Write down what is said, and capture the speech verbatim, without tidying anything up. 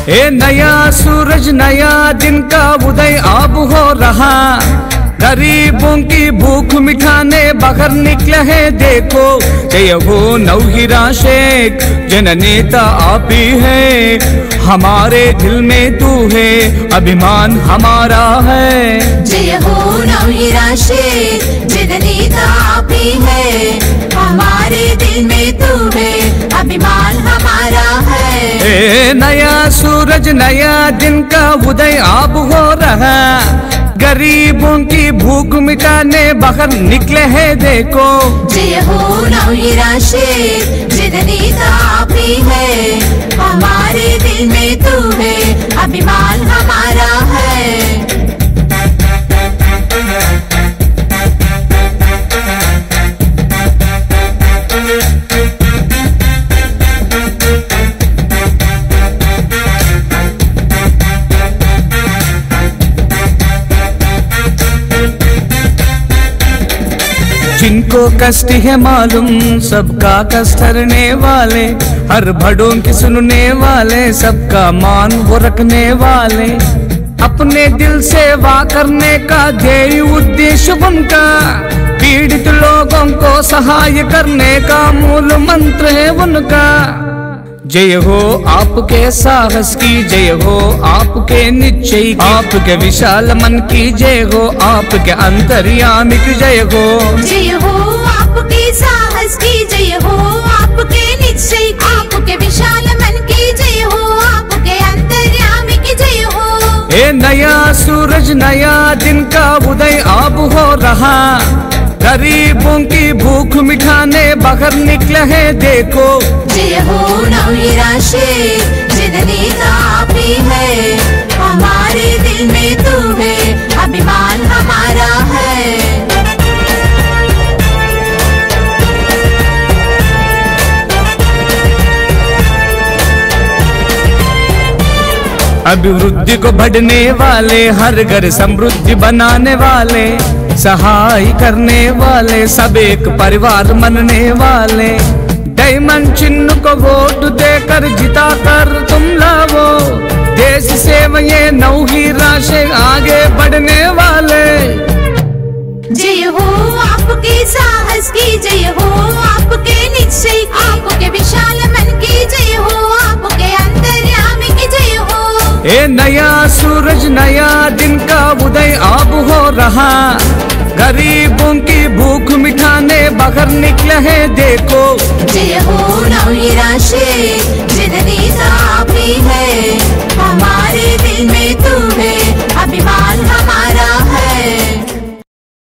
ए नया सूरज नया दिन का उदय अब हो रहा, गरीबों की भूख मिटाने बाहर निकले हैं देखो। जय हो नवहीरा शेख जननेता आप ही है, हमारे दिल में तू है अभिमान हमारा है। जय हो नवहीरा शेख जननेता आप ही है, हमारे दिल में तू है अभिमान हमारा है। ए नया सूरज नया दिन का उदय अब हो रहा, गरीबों की भूख मिटाने बाहर निकले हैं देखो। जय हो नवहीरा शेख जननेता आप ही है, हमारे दिल में तू है अभिमान हमारा है। जिनको कष्ट है मालूम सबका कष्ट हरने वाले, हर भड़ों की सुनने वाले सबका मान वो रखने वाले, अपने दिल सेवा करने का ध्येय उद्देश्य उनका, पीड़ित लोगों को सहाय करने का मूल मंत्र है उनका। जय हो आपके साहस की, जय हो आपके निश्चय की, आपके विशाल मन की जय हो, आपके अंतर्यामी की जय हो। जय हो आपके साहस की, जय हो आपके निश्चय की, आपके विशाल मन की जय हो, आपके अंतर्यामी की जय हो। ए नया सूरज नया दिन का उदय अब हो रहा, गरीबों की भूख मिटाने बाहर निकले हैं देखो। जय हो नवहीरा शेख जननेता आप ही है, हमारे दिल में तू है अभिमान हमारा है। अभिवृद्धि को बढ़ने वाले, हर घर समृद्धि बनाने वाले, सहाय करने वाले, सब एक परिवार मनने वाले, डायमंड चिन्ह को वोट देकर जिता कर तुम लाओ, देश सेवा ये नवहीरा शेख आगे बढ़ने वाले। जय हो आपके साहस की, जय हो आपके निश्चय की, आपके विशाल मन की जय हो, आपके अंतर्यामी की जय हो। ए नया सूरज नया दिन का उदय अब हो रहा, गरीबों की भूख मिटाने बाहर निकले हैं देखो। जय हो नवहीरा शेख जननेता आप ही है,